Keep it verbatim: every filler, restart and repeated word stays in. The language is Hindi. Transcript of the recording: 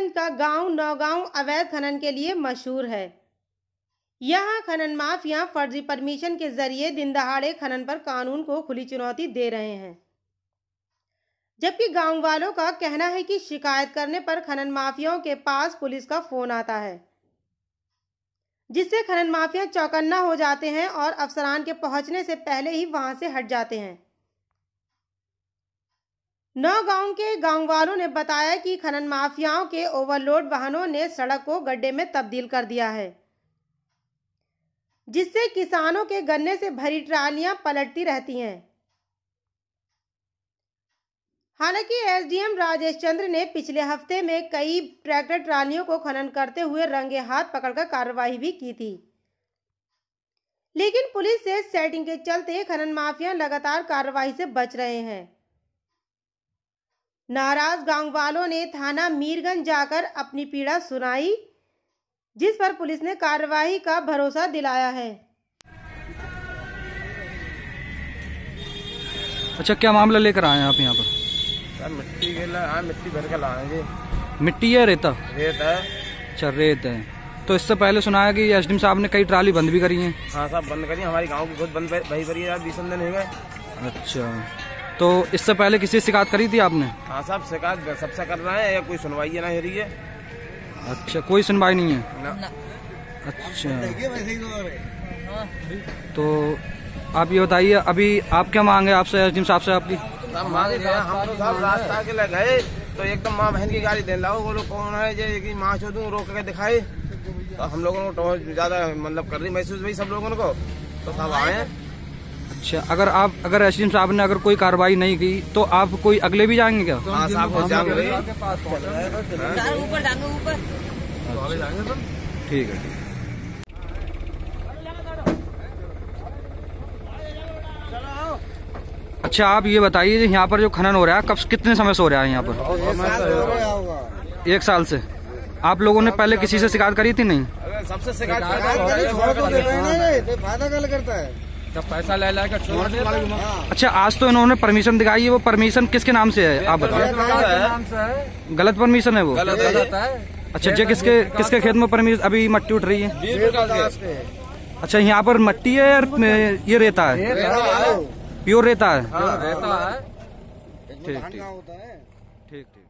मीरगंज का गांव नौगांव अवैध खनन के लिए मशहूर है। यहां खनन माफिया फर्जी परमिशन के जरिए दिन दहाड़े खनन पर कानून को खुली चुनौती दे रहे हैं, जबकि गांव वालों का कहना है कि शिकायत करने पर खनन माफियाओं के पास पुलिस का फोन आता है, जिससे खनन माफिया चौकन्ना हो जाते हैं और अफसरान के पहुंचने से पहले ही वहां से हट जाते हैं। नौगांव के गांव वालों ने बताया कि खनन माफियाओं के ओवरलोड वाहनों ने सड़क को गड्ढे में तब्दील कर दिया है, जिससे किसानों के गन्ने से भरी ट्रालियां पलटती रहती हैं। हालांकि एसडीएम राजेश चंद्र ने पिछले हफ्ते में कई ट्रैक्टर ट्रालियों को खनन करते हुए रंगे हाथ पकड़कर कार्रवाई भी की थी, लेकिन पुलिस से सेटिंग के चलते खनन माफिया लगातार कार्रवाई से बच रहे हैं। नाराज गांव वालों ने थाना मीरगंज जाकर अपनी पीड़ा सुनाई, जिस पर पुलिस ने कार्रवाई का भरोसा दिलाया है। अच्छा, क्या मामला लेकर आए हैं आप यहाँ पर? सर मिट्टी के ला, मिट्टी भर के लाएंगे। मिट्टी है रेता? रेत है। अच्छा, रेत है। तो इससे पहले सुना है कि एसडीएम साहब ने कई ट्राली बंद भी करी है। हाँ साहब, बंद करी। हमारी गांव की खुद बंद भई भरी है, बीस दिन हो गए। अच्छा, तो इससे पहले किसी से शिकायत करी थी आपने? हाँ साहब, शिकायत सबसे कर रहे हैं, या कोई सुनवाई ना हो रही है। अच्छा, कोई सुनवाई नहीं है ना। अच्छा, तो आप ये बताइए, अभी आप क्या मांगे आपसे एसडीएम साहब से? आपकी मांगे हम तो साहब रास्ता के लिए गए तो एकदम माँ बहन की गाड़ी दे लाओ, वो लोग कौन है जो माँ चोदू रोक के दिखाए, तो हम लोगों को ज्यादा मतलब कर रही महसूस भाई सब लोगों को, तो सब आए। अच्छा, अगर आप अगर एसडीएम साहब ने अगर कोई कार्रवाई नहीं की तो आप कोई अगले भी जाएंगे क्या? हाँ साहब, ऊपर जाएंगे ऊपर। ठीक है। अच्छा, आप ये बताइए, यहाँ पर जो खनन हो रहा है कब कितने समय से हो रहा है यहाँ पर? एक साल से। आप लोगों ने पहले किसी से शिकायत करी थी? नहीं, सबसे शिकायत फायदा गल करता है, जब पैसा ले लाकर छोड़ दे। अच्छा, आज तो इन्होंने परमिशन दिखाई है, वो परमिशन किसके नाम से है आप बताइए? गलत परमिशन है वो? गलत है। अच्छा, जो किसके किसके खेत में परमिशन अभी मट्टी उठ रही है? अच्छा, यहाँ पर मट्टी है और ये रेता है? प्योर रेता है। हाँ, रेता है। ठीक ठीक ठीक ठीक।